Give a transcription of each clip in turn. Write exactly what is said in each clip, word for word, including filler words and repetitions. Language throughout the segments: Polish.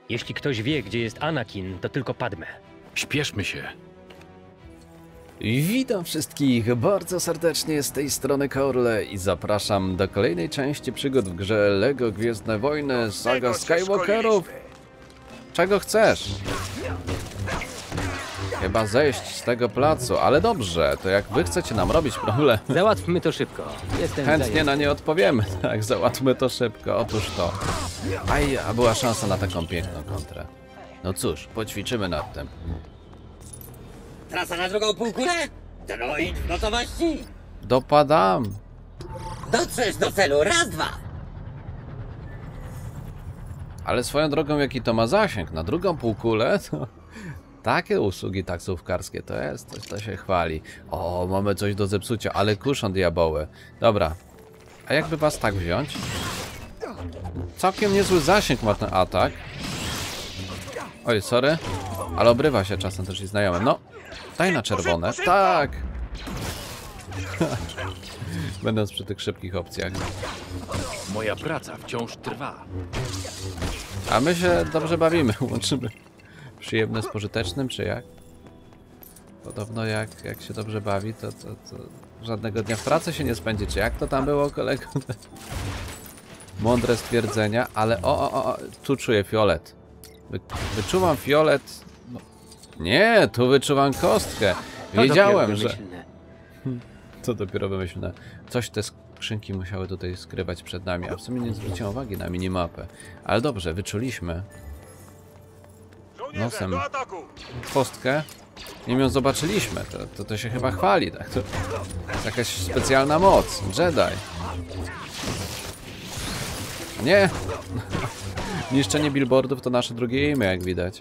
Jeśli ktoś wie, gdzie jest Anakin, to tylko Padme. Śpieszmy się. Witam wszystkich bardzo serdecznie z tej strony Korle i zapraszam do kolejnej części przygód w grze LEGO Gwiezdne Wojny Saga Skywalkerów. Czego chcesz? Chyba zejść z tego placu, ale dobrze, to jak wy chcecie nam robić problem, Załatwmy to szybko. Jestem chętnie zajęty. na nie odpowiemy. Tak, załatwmy to szybko, otóż to. Aj, a była szansa na taką piękną kontrę. No cóż, poćwiczymy nad tym. Trasa na drugą półkulę? Droid w gotowości? Dopadam. Dotrzesz do celu, raz, dwa! Ale swoją drogą, jaki to ma zasięg na drugą półkulę, to takie usługi taksówkarskie to jest, to, to się chwali. O, mamy coś do zepsucia, ale kuszą diaboły. Dobra, a jakby was tak wziąć? Całkiem niezły zasięg ma ten atak. Oj, sorry, ale obrywa się czasem też i znajomym. No, daj na czerwone. Tak! Będąc przy tych szybkich opcjach. Moja praca wciąż trwa. A my się dobrze bawimy, łączymy przyjemne z pożytecznym, czy jak? Podobno jak, jak się dobrze bawi, to, to, to żadnego dnia w pracy się nie spędzi, czy jak to tam było, kolego? Mądre stwierdzenia, ale o, o, o, tu czuję fiolet. Wy, wyczuwam fiolet. No. Nie, tu wyczuwam kostkę. Wiedziałem, że... To dopiero wymyślne. Coś te skrzynki musiały tutaj skrywać przed nami, a w sumie nie zwróciłem uwagi na minimapę. Ale dobrze, wyczuliśmy nosem kostkę. Nim ją zobaczyliśmy, to, to, to się chyba chwali, tak? To jest jakaś specjalna moc. Jedi. Nie! Niszczenie billboardów to nasze drugie imię, jak widać.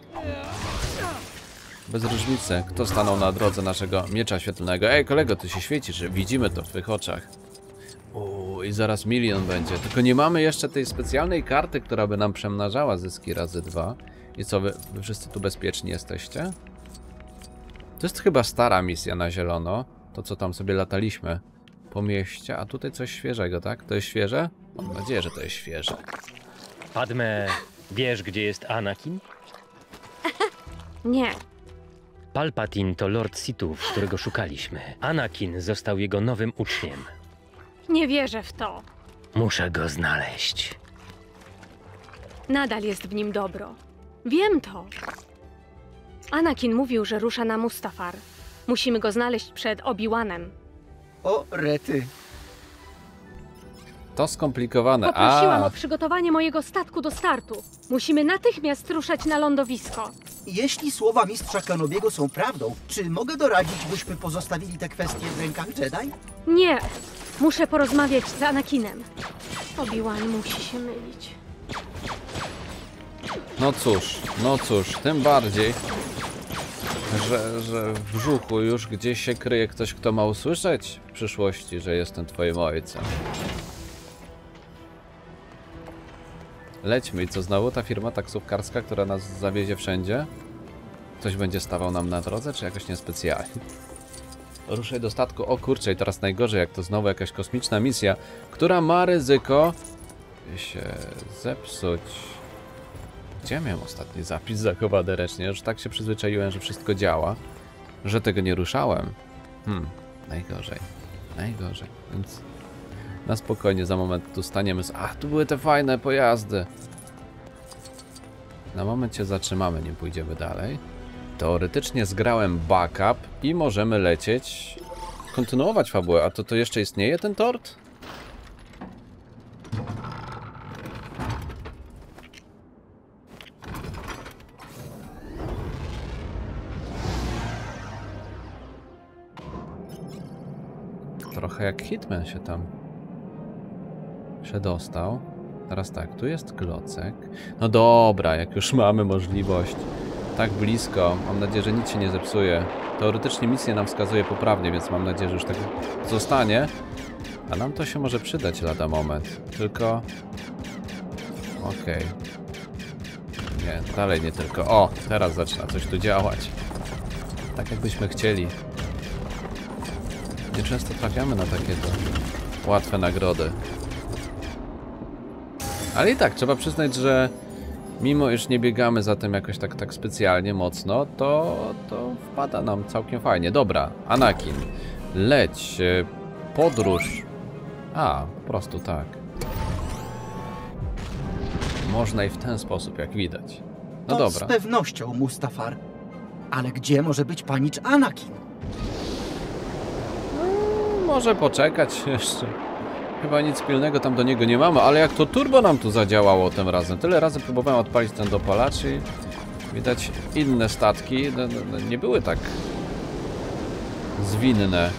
Bez różnicy, kto stanął na drodze naszego miecza świetlnego. Ej, kolego, ty się świecisz, widzimy to w twych oczach. Uuu, i zaraz milion będzie. Tylko nie mamy jeszcze tej specjalnej karty, która by nam przemnażała zyski razy dwa. I co, wy, wy wszyscy tu bezpieczni jesteście? To jest chyba stara misja na zielono. To, co tam sobie lataliśmy po mieście. A tutaj coś świeżego, tak? To jest świeże? Mam nadzieję, że to jest świeże. Padme, wiesz, gdzie jest Anakin? Nie. Palpatine to Lord Sithów, którego szukaliśmy. Anakin został jego nowym uczniem. Nie wierzę w to. Muszę go znaleźć. Nadal jest w nim dobro. Wiem to. Anakin mówił, że rusza na Mustafar. Musimy go znaleźć przed Obi-Wanem. O, rety. To skomplikowane. Poprosiłam A, o przygotowanie mojego statku do startu. Musimy natychmiast ruszać na lądowisko. Jeśli słowa mistrza Kenobiego są prawdą, czy mogę doradzić, byśmy pozostawili te kwestie w rękach Jedi? Nie. Muszę porozmawiać z Anakinem. Obi-Wan musi się mylić. no cóż, no cóż, tym bardziej, że, że w brzuchu już gdzieś się kryje ktoś, kto ma usłyszeć w przyszłości, że jestem twoim ojcem. Lećmy i co znowu? Ta firma taksówkarska, która nas zawiezie wszędzie? Ktoś będzie stawał nam na drodze, czy jakoś niespecjalnie? Ruszaj do statku. O kurczę, i teraz najgorzej, jak to znowu jakaś kosmiczna misja, która ma ryzyko się zepsuć. Gdzie miałem ostatni zapis zachowany ręcznie? Już tak się przyzwyczaiłem, że wszystko działa, że tego nie ruszałem. Hmm, najgorzej. Najgorzej, więc na spokojnie za moment tu staniemy. Ach, tu były te fajne pojazdy. Na moment się zatrzymamy, nie pójdziemy dalej. Teoretycznie zgrałem backup i możemy lecieć, kontynuować fabułę. A to to jeszcze istnieje ten tort? Trochę jak Hitman się tam przedostał. Teraz tak, tu jest klocek. No dobra, jak już mamy możliwość tak blisko, mam nadzieję, że nic się nie zepsuje. Teoretycznie misja nam wskazuje poprawnie, więc mam nadzieję, że już tak zostanie. A nam to się może przydać lada moment. Tylko... Okej. Okay. Nie, dalej nie tylko. O, teraz zaczyna coś tu działać. Tak jakbyśmy chcieli. Nie często trafiamy na takie to łatwe nagrody. Ale i tak, trzeba przyznać, że mimo iż nie biegamy za tym jakoś tak, tak specjalnie mocno, to, to wpada nam całkiem fajnie. Dobra, Anakin, leć, e, podróż. A, po prostu tak. Można i w ten sposób, jak widać. No To dobra. z pewnością Mustafar. Ale gdzie może być panicz Anakin? Może poczekać jeszcze. Chyba nic pilnego tam do niego nie mamy, ale jak to turbo nam tu zadziałało tym razem. Tyle razy próbowałem odpalić ten dopalacz i widać inne statki no, no, nie były tak zwinne.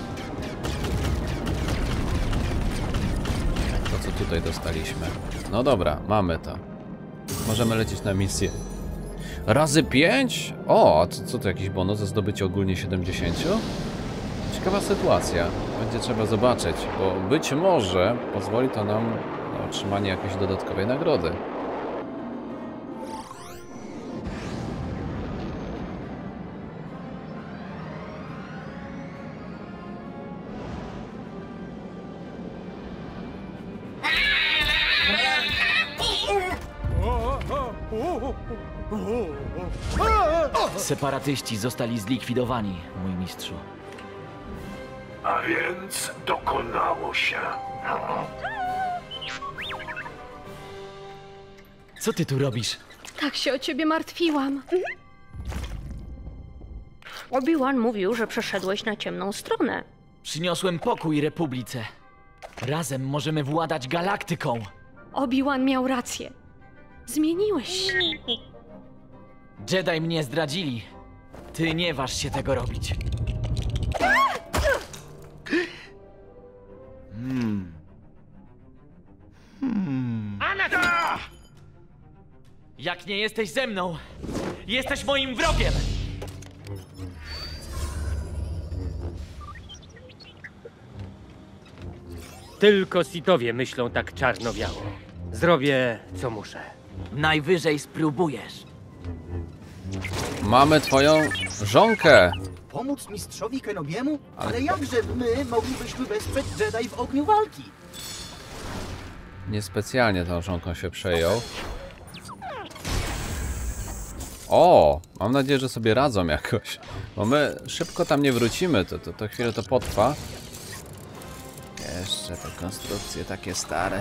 To co tutaj dostaliśmy. No dobra, mamy to. Możemy lecieć na misję. Razy pięć? O, a co, co to jakiś bonus za zdobycie ogólnie siedemdziesiąt? Ciekawa sytuacja. Będzie trzeba zobaczyć, bo być może pozwoli to nam na otrzymanie jakiejś dodatkowej nagrody. Separatyści zostali zlikwidowani, mój mistrzu. A więc dokonało się. Co ty tu robisz? Tak się o ciebie martwiłam. Obi-Wan mówił, że przeszedłeś na ciemną stronę. Przyniosłem pokój Republice. Razem możemy władać galaktyką. Obi-Wan miał rację. Zmieniłeś się. Jedi mnie zdradzili. Ty nie waż się tego robić. Hmm. Hmm. Jak nie jesteś ze mną, jesteś moim wrogiem! Tylko Sithowie myślą tak czarno-biało. Zrobię, co muszę. Najwyżej spróbujesz. Mamy twoją żonkę. Pomóc mistrzowi Kenobiemu? Ale jakże my moglibyśmy wesprzeć Jedi w ogniu walki? Niespecjalnie tą żonką się przejął. O, mam nadzieję, że sobie radzą jakoś. Bo my szybko tam nie wrócimy, to, to, to chwilę to potrwa. Jeszcze te konstrukcje takie stare.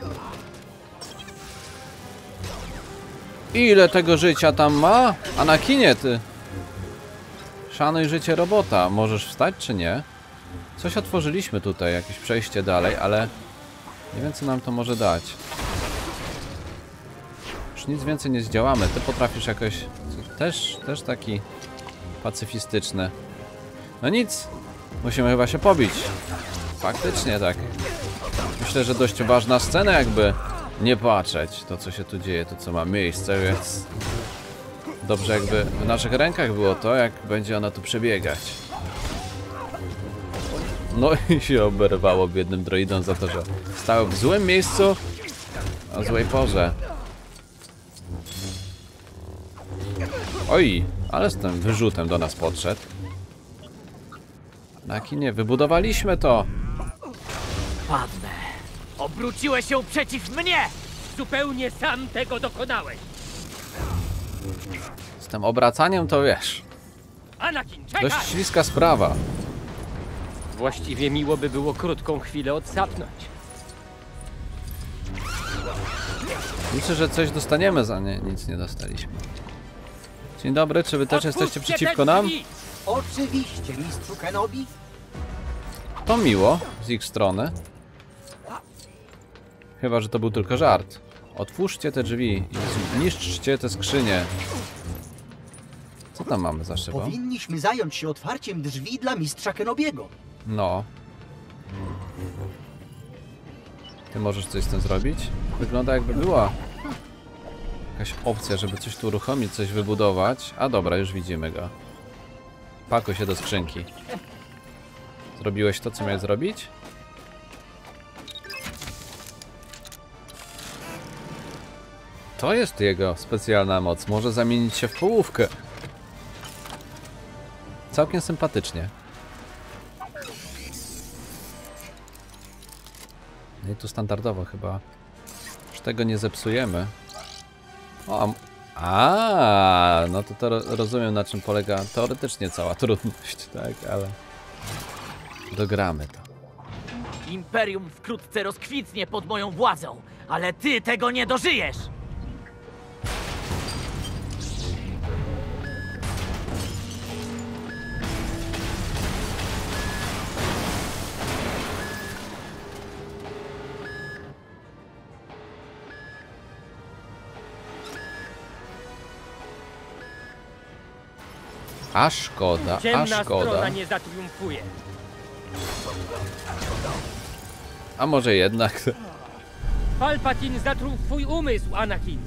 Ile tego życia tam ma? Anakinie, ty. Szanuj życie robota. Możesz wstać, czy nie? Coś otworzyliśmy tutaj, jakieś przejście dalej, ale nie wiem, co nam to może dać. Już nic więcej nie zdziałamy. Ty potrafisz jakoś... Też, też taki pacyfistyczny. No nic. Musimy chyba się pobić. Faktycznie tak. Myślę, że dość ważna scena, jakby nie patrzeć to, co się tu dzieje, to, co ma miejsce, więc dobrze jakby w naszych rękach było to, jak będzie ona tu przebiegać. No i się oberwało biednym droidom za to, że stały w złym miejscu o złej porze. Oj, ale z tym wyrzutem do nas podszedł. Anakinie, wybudowaliśmy to. Padnę. Obróciłeś się przeciw mnie! Zupełnie sam tego dokonałeś. Z tym obracaniem to wiesz. Anakin, czekaj! Dość śliska sprawa. Właściwie miło by było krótką chwilę odsapnąć. Liczę, że coś dostaniemy za nie. Nic nie dostaliśmy. Dzień dobry, czy wy też jesteście Otwórzcie przeciwko te nam? drzwi! Oczywiście, mistrzu Kenobi. To miło z ich strony. Chyba, że to był tylko żart. Otwórzcie te drzwi i zniszczcie te skrzynie. Co tam mamy za szybą? Powinniśmy zająć się otwarciem drzwi dla mistrza Kenobiego. No. Ty możesz coś z tym zrobić? Wygląda, jakby była jakaś opcja, żeby coś tu uruchomić, coś wybudować. A dobra, już widzimy go. Pakuj się do skrzynki. Zrobiłeś to, co miałeś zrobić? To jest jego specjalna moc. Może zamienić się w połówkę. Całkiem sympatycznie. No i tu standardowo chyba. Już tego nie zepsujemy. O, a, no to, to rozumiem, na czym polega teoretycznie cała trudność, tak, ale dogramy to. Imperium wkrótce rozkwitnie pod moją władzą, ale ty tego nie dożyjesz! A szkoda, a Ciemna szkoda. strona nie zatriumfuje. A może jednak. Palpatine zatruł twój umysł, Anakin.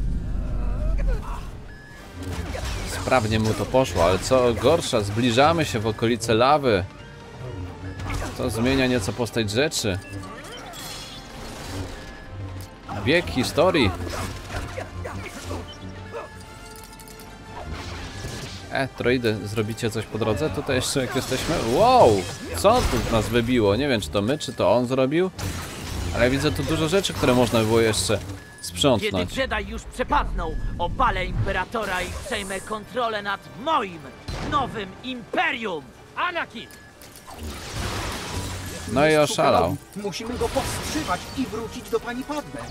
Sprawnie mu to poszło, ale co gorsza, zbliżamy się w okolice lawy. To zmienia nieco postać rzeczy. Bieg historii. E, droidy, zrobicie coś po drodze? Tutaj jeszcze jak jesteśmy? Wow! Co tu nas wybiło? Nie wiem, czy to my, czy to on zrobił. Ale widzę tu dużo rzeczy, które można by było jeszcze Kiedy sprzątnąć. Jedi już przepadną, obalę Imperatora i przejmę kontrolę nad moim nowym Imperium! Anakin! No i Mistrzu oszalał. Kenobi, musimy go powstrzymać i wrócić do pani Padme.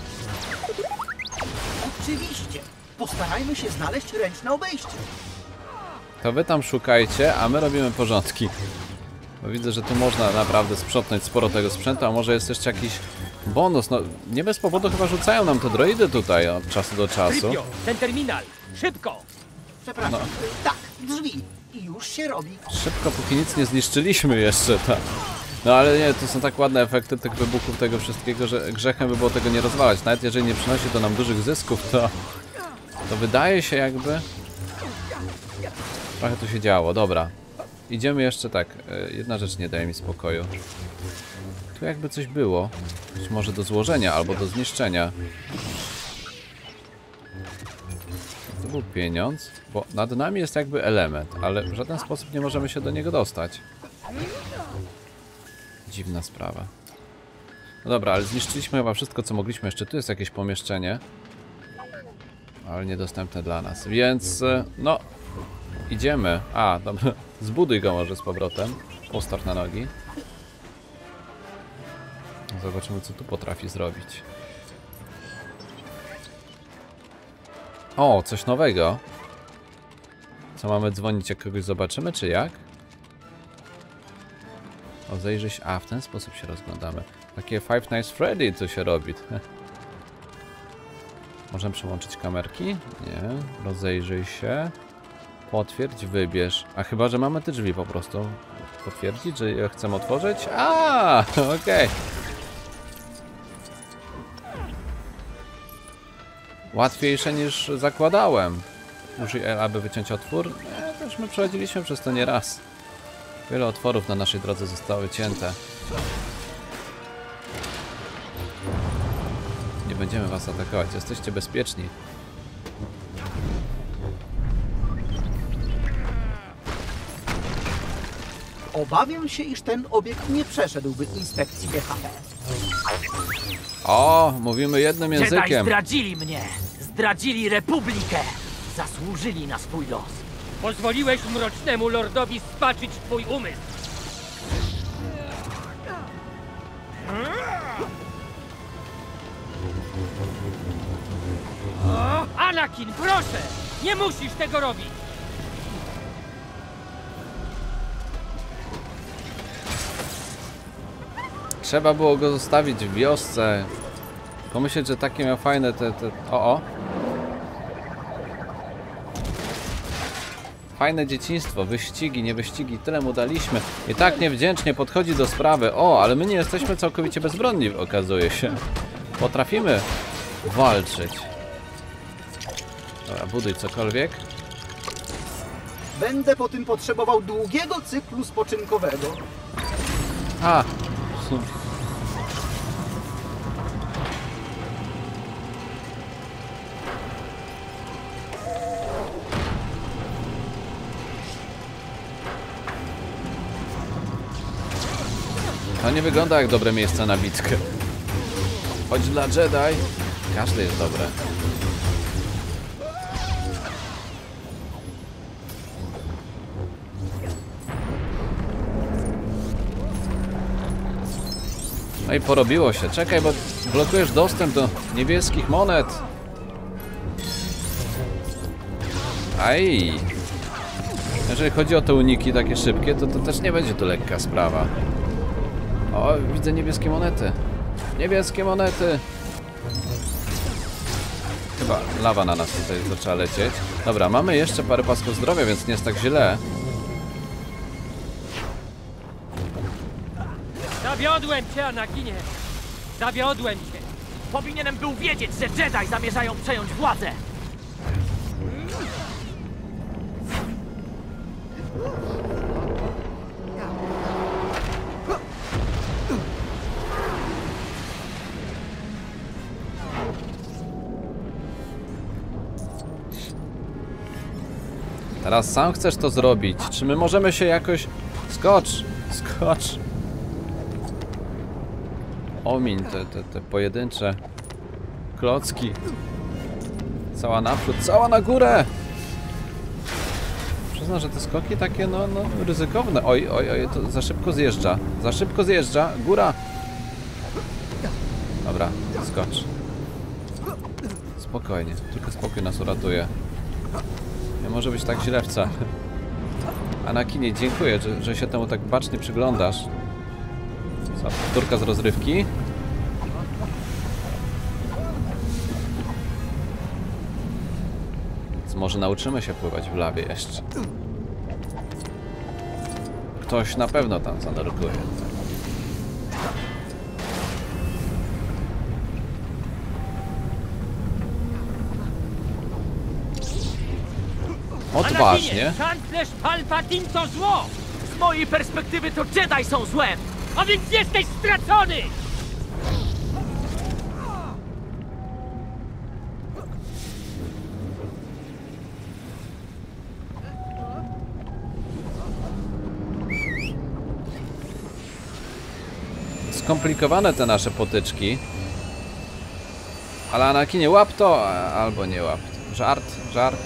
Oczywiście. Postarajmy się znaleźć ręczne obejście. To wy tam szukajcie, a my robimy porządki. Bo widzę, że tu można naprawdę sprzątnąć sporo tego sprzętu, a może jest jeszcze jakiś bonus. No, nie bez powodu chyba rzucają nam te droidy tutaj od czasu do czasu. Tripio, ten terminal! Szybko! Przepraszam. No. Tak, drzwi. I już się robi. Szybko, póki nic nie zniszczyliśmy jeszcze, tak. No ale nie, to są tak ładne efekty tych wybuchów, tego wszystkiego, że grzechem by było tego nie rozwalać. Nawet jeżeli nie przynosi to nam dużych zysków, to, to wydaje się jakby... Trochę tu się działo, dobra. Idziemy jeszcze tak. Jedna rzecz nie daje mi spokoju. Tu jakby coś było. Być może do złożenia albo do zniszczenia. To był pieniądz, bo nad nami jest jakby element, ale w żaden sposób nie możemy się do niego dostać. Dziwna sprawa. No dobra, ale zniszczyliśmy chyba wszystko, co mogliśmy. Jeszcze tu jest jakieś pomieszczenie, ale niedostępne dla nas, więc no idziemy. A, dobra, zbuduj go może z powrotem. Postaw na nogi. Zobaczymy, co tu potrafi zrobić. O, coś nowego. Co, mamy dzwonić, jak kogoś zobaczymy, czy jak? Rozejrzyj się. A, w ten sposób się rozglądamy. Takie Five Nights Freddy tu się robi. Możemy przełączyć kamerki? Nie. Rozejrzyj się. Potwierdź, wybierz. A chyba, że mamy te drzwi po prostu. Potwierdzić, że je chcemy otworzyć? A, okej. Okay. Łatwiejsze niż zakładałem. Użyj L, aby wyciąć otwór. Nie, to już my przechodziliśmy przez to nie raz. Wiele otworów na naszej drodze zostały cięte. Nie będziemy was atakować, jesteście bezpieczni. Obawiam się, iż ten obiekt nie przeszedłby inspekcji B H P. O, mówimy jednym Jedi językiem. zdradzili mnie! Zdradzili Republikę! Zasłużyli na swój los. Pozwoliłeś mrocznemu lordowi spaczyć twój umysł. O, Anakin, proszę! Nie musisz tego robić! Trzeba było go zostawić w wiosce. Pomyśleć, że takie miał fajne te... te... O, o. Fajne dzieciństwo, wyścigi, nie wyścigi, tyle mu daliśmy. I tak niewdzięcznie podchodzi do sprawy. O, ale my nie jesteśmy całkowicie bezbronni, okazuje się. Potrafimy walczyć. Dobra, buduj cokolwiek. Będę po tym potrzebował długiego cyklu spoczynkowego. A! To nie wygląda jak dobre miejsce na bitkę. Chodź dla Jedi. Każde jest dobre. No i porobiło się. Czekaj, bo blokujesz dostęp do niebieskich monet. Aj. Jeżeli chodzi o te uniki takie szybkie, to to też nie będzie to lekka sprawa. O, widzę niebieskie monety. Niebieskie monety. Chyba lawa na nas tutaj zaczęła lecieć. Dobra, mamy jeszcze parę pasków zdrowia, więc nie jest tak źle. Zawiodłem cię, Anakinie! Zawiodłem cię! Powinienem był wiedzieć, że Jedi zamierzają przejąć władzę! Teraz sam chcesz to zrobić. Czy my możemy się jakoś... Skocz! Skocz! Omiń te, te, te pojedyncze klocki. Cała naprzód, cała na górę! Przyznam, że te skoki takie no, no ryzykowne. Oj, oj, oj, to za szybko zjeżdża. Za szybko zjeżdża. Góra! Dobra, skocz. Spokojnie, tylko spokój nas uratuje. Nie może być tak źle wcale. Anakinie, dziękuję, że, że się temu tak bacznie przyglądasz. Co, powtórka z rozrywki? Więc może nauczymy się pływać w lawie jeszcze. Ktoś na pewno tam zanurkuje. Odważnie. Kanclerz Palpatine to zło! Z mojej perspektywy to Jedi są złem! A więc jesteś stracony! Skomplikowane te nasze potyczki. Ale Anakinie, łap to! Albo nie łap to. Żart, żart.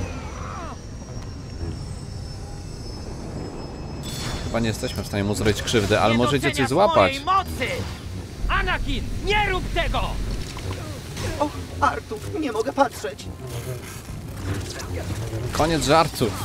Chyba nie jesteśmy w stanie mu zrobić krzywdy, ale Nie możecie coś doceniasz złapać. mojej mocy! Anakin, nie rób tego! O, Artur, nie mogę patrzeć. Koniec żartów.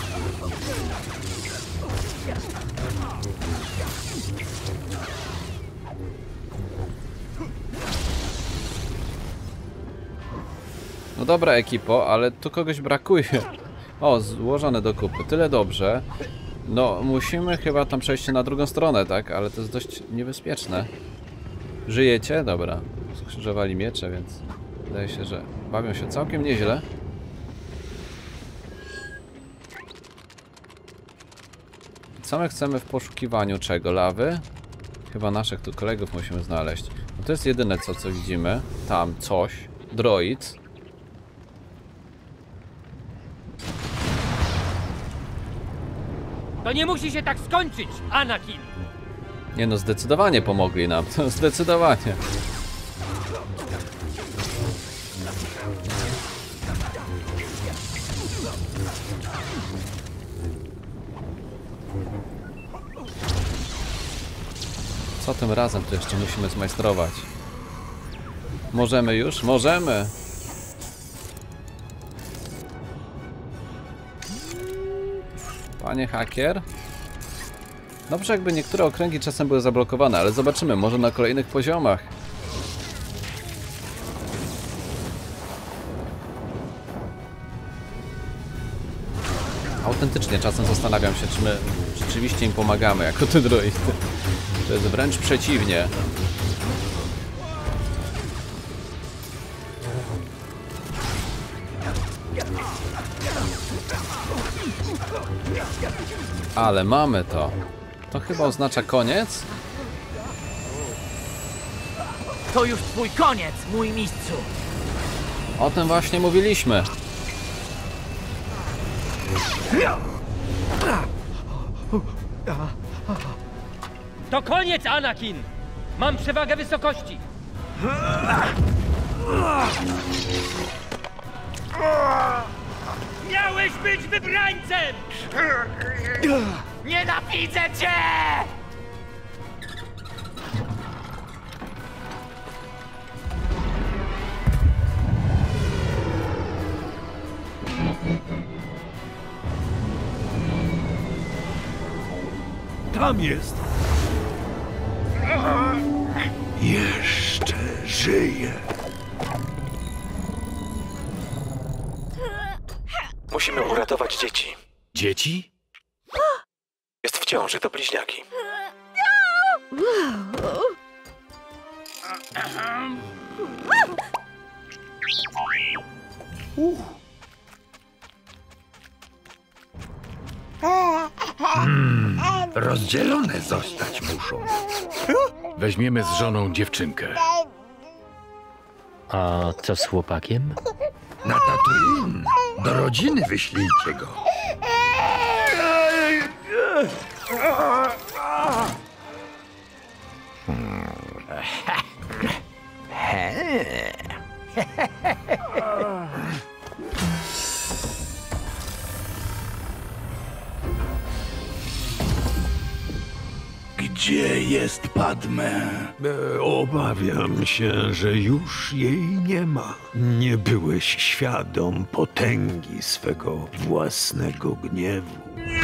No dobra, ekipo, ale tu kogoś brakuje. O, złożone do kupy. Tyle dobrze. No, musimy chyba tam przejść na drugą stronę, tak? Ale to jest dość niebezpieczne. Żyjecie? Dobra. Skrzyżowali miecze, więc wydaje się, że bawią się całkiem nieźle. Co my chcemy w poszukiwaniu czego? Lawy? Chyba naszych tu kolegów musimy znaleźć. No to jest jedyne co, co widzimy. Tam coś. Droid. To nie musi się tak skończyć, Anakin! Nie no, zdecydowanie pomogli nam. To zdecydowanie. Co tym razem to jeszcze musimy zmajstrować? Możemy już? Możemy! Panie hakier? Dobrze, jakby niektóre okręgi czasem były zablokowane, ale zobaczymy, może na kolejnych poziomach. Autentycznie czasem zastanawiam się, czy my rzeczywiście im pomagamy jako te droidy. To jest wręcz przeciwnie. Ale mamy to. To chyba oznacza koniec? To już twój koniec, mój mistrzu! O tym właśnie mówiliśmy. To koniec, Anakin! Mam przewagę wysokości! Miałeś być wybrańcem! Nienawidzę cię! tam jest. Jeszcze żyje. Musimy uratować dzieci. Dzieci? Jest w ciąży, to bliźniaki. Hmm, rozdzielone zostać muszą. Weźmiemy z żoną dziewczynkę. A co z chłopakiem? Na Tatooine. Do rodziny wyślijcie go. Gdzie jest Padme? E, Obawiam się, że już jej nie ma. Nie byłeś świadom potęgi swego własnego gniewu.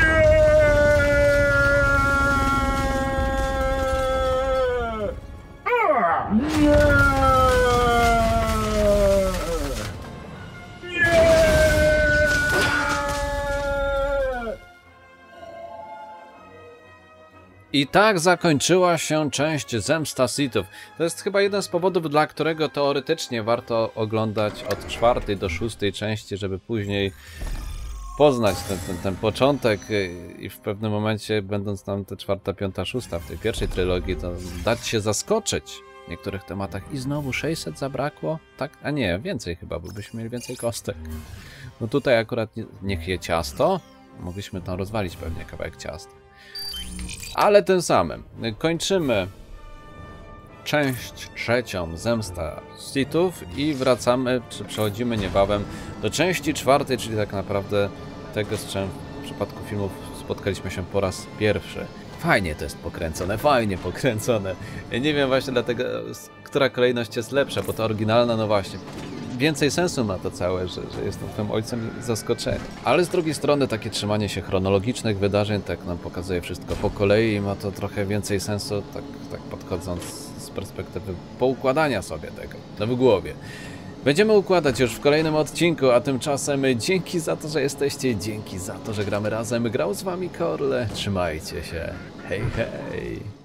I tak zakończyła się część Zemsta Sithów. To jest chyba jeden z powodów, dla którego teoretycznie warto oglądać od czwartej do szóstej części, żeby później poznać ten, ten, ten początek i w pewnym momencie, będąc tam te czwarta, piąta, szósta w tej pierwszej trylogii, to dać się zaskoczyć w niektórych tematach. I znowu sześćset zabrakło? Tak? A nie, więcej chyba, bo byśmy mieli więcej kostek. No tutaj akurat nie, niech je ciasto. Mogliśmy tam rozwalić pewnie kawałek ciasta. Ale tym samym kończymy część trzecią Zemsta Sithów i wracamy, czy przechodzimy niebawem do części czwartej, czyli tak naprawdę tego, z czym w przypadku filmów spotkaliśmy się po raz pierwszy. Fajnie to jest pokręcone, fajnie pokręcone. Ja nie wiem właśnie dlatego, która kolejność jest lepsza, bo ta oryginalna, no właśnie, więcej sensu ma to całe, że, że jestem twoim ojcem i zaskoczenie. Ale z drugiej strony takie trzymanie się chronologicznych wydarzeń tak nam pokazuje wszystko po kolei i ma to trochę więcej sensu, tak, tak podchodząc z perspektywy poukładania sobie tego no w głowie. Będziemy układać już w kolejnym odcinku, a tymczasem dzięki za to, że jesteście, dzięki za to, że gramy razem. Grał z wami Korle, trzymajcie się, hej hej!